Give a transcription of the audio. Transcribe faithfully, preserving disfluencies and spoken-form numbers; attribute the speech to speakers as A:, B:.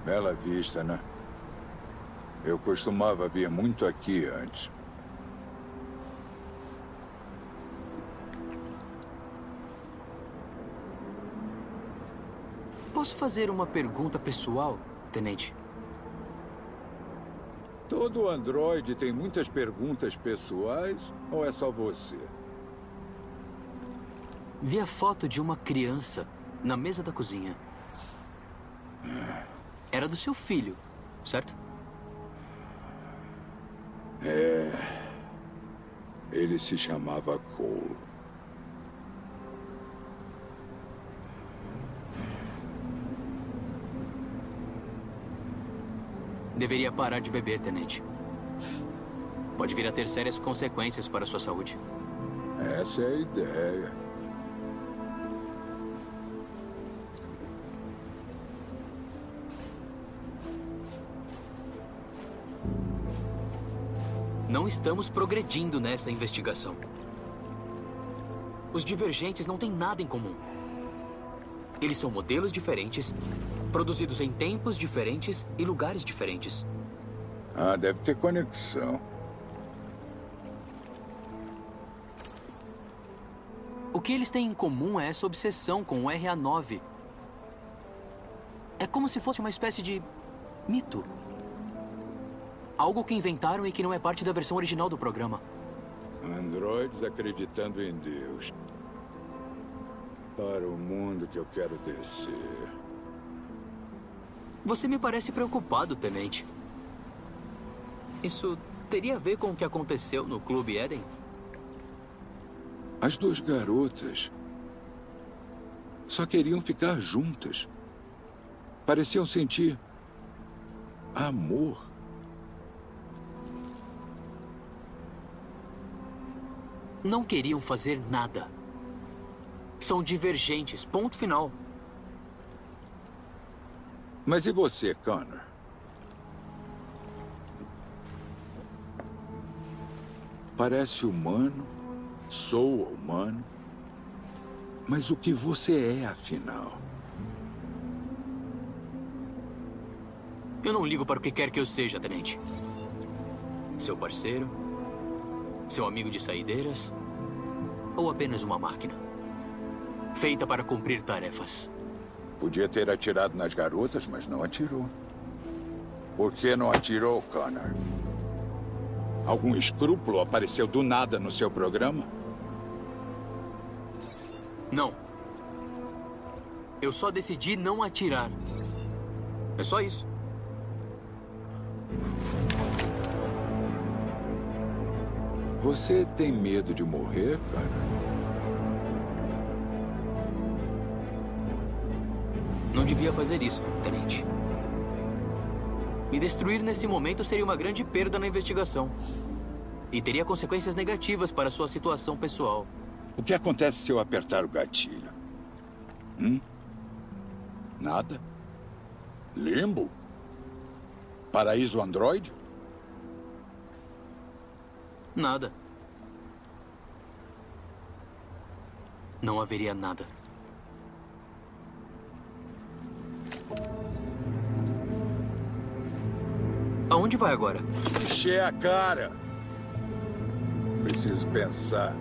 A: Bela vista, né? Eu costumava vir muito aqui antes.
B: Posso fazer uma pergunta pessoal, tenente?
A: Todo androide tem muitas perguntas pessoais ou é só você?
B: Vi a foto de uma criança na mesa da cozinha. Era do seu filho, certo?
A: É... Ele se chamava Cole.
B: Deveria parar de beber, tenente. Pode vir a ter sérias consequências para a sua saúde.
A: Essa é a ideia.
B: Não estamos progredindo nessa investigação. Os divergentes não têm nada em comum. Eles são modelos diferentes, produzidos em tempos diferentes e lugares diferentes.
A: Ah, deve ter conexão.
B: O que eles têm em comum é essa obsessão com o R A nove. É como se fosse uma espécie de mito. Algo que inventaram e que não é parte da versão original do programa.
A: Androides acreditando em Deus. Para o mundo que eu quero descer.
B: Você me parece preocupado, tenente. Isso teria a ver com o que aconteceu no Clube Eden?
A: As duas garotas só queriam ficar juntas. Pareciam sentir amor.
B: Não queriam fazer nada. São divergentes, ponto final.
A: Mas e você, Connor? Parece humano, soa humano. Mas o que você é, afinal?
B: Eu não ligo para o que quer que eu seja, tenente. Seu parceiro? Seu amigo de saideiras? Ou apenas uma máquina? Feita para cumprir tarefas.
A: Podia ter atirado nas garotas, mas não atirou. Por que não atirou, Connor? Algum escrúpulo apareceu do nada no seu programa?
B: Não. Eu só decidi não atirar. É só isso.
A: Você tem medo de morrer, cara?
B: Não devia fazer isso, tenente. Me destruir nesse momento seria uma grande perda na investigação. E teria consequências negativas para sua situação pessoal.
A: O que acontece se eu apertar o gatilho? Hum? Nada? Limbo? Paraíso Android?
B: Nada. Não haveria nada. Aonde vai agora?
A: Encher a cara. Preciso pensar.